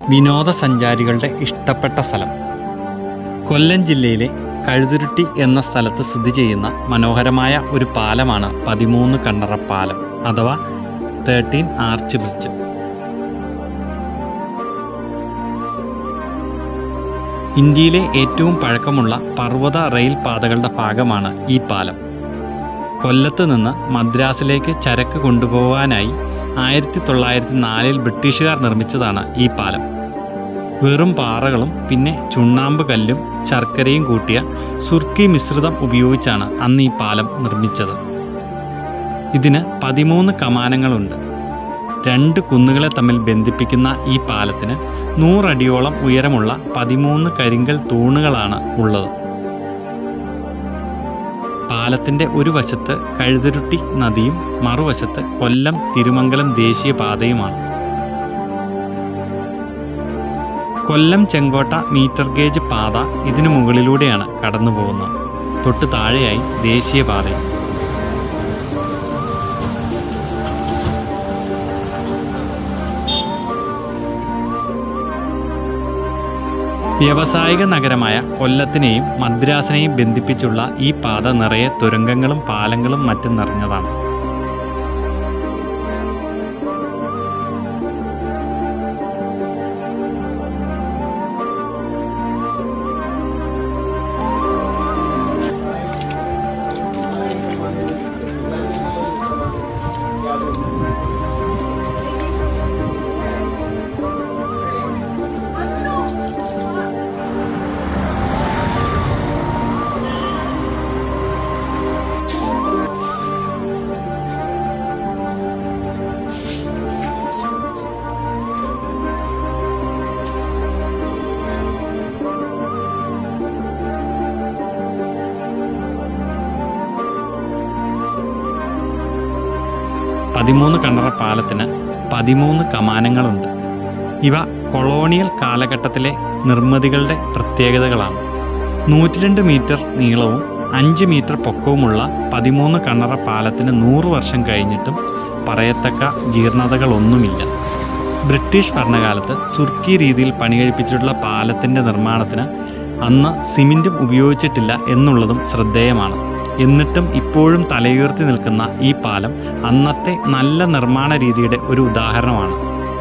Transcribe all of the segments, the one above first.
വിനോദസഞ്ചാരികളുടെ ഇഷ്ടപ്പെട്ട സ്ഥലം. കൊല്ലം ജില്ലയിലെ കഴുതുരുട്ടി എന്ന സ്ഥലത്ത് സ്ഥിതി ചെയ്യുന്ന മനോഹരമായ ഒരു പാലമാണ് 13 കണ്ണറ പാലം അഥവാ 13 ആർച്ച് ബ്രിഡ്ജ്. ഇന്ത്യയിലെ ഏറ്റവും പഴക്കമുള്ള പർവ്വത റെയിൽ പാതകളുടെ ഭാഗമാണ് ഈ പാലം. കൊല്ലത്ത് നിന്ന് മദ്രാസിലേക്ക് ചരക്ക് കൊണ്ടുപോകാനായി 1904 ബ്രിട്ടീഷുകാർ നിർമ്മിച്ചതാണ് ഈ പാലം. വെറും പാറകളും പിന്നെ ചുണ്ണാമ്പ് കല്ലും ശർക്കരയും കൂട്ടിയ സുർക്കി മിശ്രിതം ഉപയോഗിച്ചാണ് അന്ന് ഈ പാലം നിർമ്മിച്ചത്. ഇതിന് 13 കമാനങ്ങളുണ്ട്. 2 കുന്നുകളെ തമ്മിൽ ബന്ധിപ്പിക്കുന്ന ഈ പാലത്തിന് 100 അടിയോളം ഉയരമുള്ള 13 കരിങ്കൽ തൂണുകളാണ് ഉള്ളത്. പാലത്തിൻ്റെ ഒരു വശത്ത് കഴുതുരുട്ടി നദിയും മറുവശത്ത് കൊല്ലം തിരുമംഗലം ദേശീയപാതയുമാണ്. കൊല്ലം ചെങ്കോട്ട മീറ്റർ ഗേജ് പാത ഇതിനു മുകളിലൂടെയാണ് കടന്നു പോകുന്നത്. തൊട്ട് താഴെയായി ദേശീയപാതയും. വ്യാവസായിക നഗരമായ കൊല്ലത്തിനെയും മദ്രാസിനെയും ബന്ധിപ്പിച്ചുള്ള ഈ പാത നിറയെ തുരങ്കങ്ങളും പാലങ്ങളും മറ്റും നിറഞ്ഞതാണ്. കണ്ണറ പാലത്തിന് 13 കമാനങ്ങളുണ്ട്. ഇവ കൊളോണിയൽ കാലഘട്ടത്തിലെ നിർമ്മിതികളുടെ പ്രത്യേകതകളാണ്. 102 മീറ്റർ നീളവും 5 മീറ്റർ പൊക്കവുമുള്ള 13 കണ്ണറ പാലത്തിന് 100 വർഷം കഴിഞ്ഞിട്ടും പറയത്തക്ക ജീർണതകളൊന്നുമില്ല. ബ്രിട്ടീഷ് ഭരണകാലത്ത് സുർക്കി രീതിയിൽ പണികഴിപ്പിച്ചിട്ടുള്ള പാലത്തിൻ്റെ നിർമ്മാണത്തിന് അന്ന് സിമൻറ്റും ഉപയോഗിച്ചിട്ടില്ല എന്നുള്ളതും ശ്രദ്ധേയമാണ്. എന്നിട്ടും ഇപ്പോഴും തലയുയർത്തി നിൽക്കുന്ന ഈ പാലം അന്നത്തെ നല്ല നിർമ്മാണ രീതിയുടെ ഒരു ഉദാഹരണമാണ്.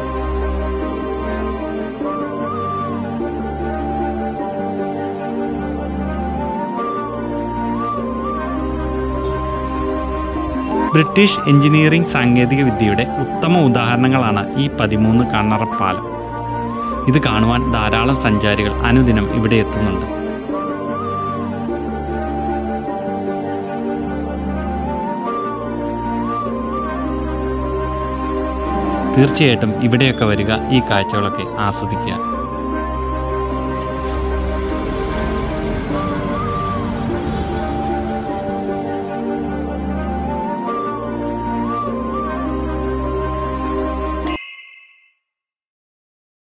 ബ്രിട്ടീഷ് എഞ്ചിനീയറിംഗ് സാങ്കേതിക വിദ്യയുടെ ഉത്തമ ഉദാഹരണങ്ങളാണ് ഈ 13 കണ്ണറ പാലം. ഇത് കാണുവാൻ ധാരാളം സഞ്ചാരികൾ അനുദിനം ഇവിടെ എത്തുന്നുണ്ട്. തീർച്ചയായിട്ടും ഇവിടെയൊക്കെ വരിക, ഈ കാഴ്ചകളൊക്കെ ആസ്വദിക്കുക.